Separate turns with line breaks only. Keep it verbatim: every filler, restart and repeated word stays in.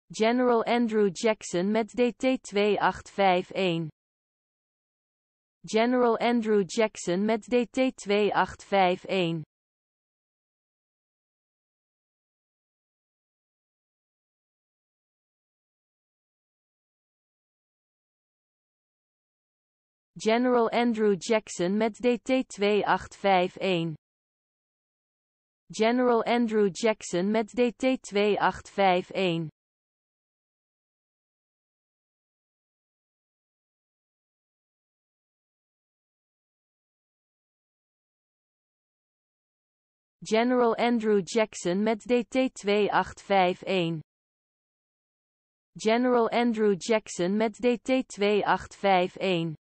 General Andrew Jackson met D T twee acht vijf een. General Andrew Jackson met D T twee acht vijf een. General Andrew Jackson met D T twee acht vijf een. General Andrew Jackson met D T twee acht vijf een. General Andrew Jackson met D T twee acht vijf een. General Andrew Jackson met D T twee acht vijf een.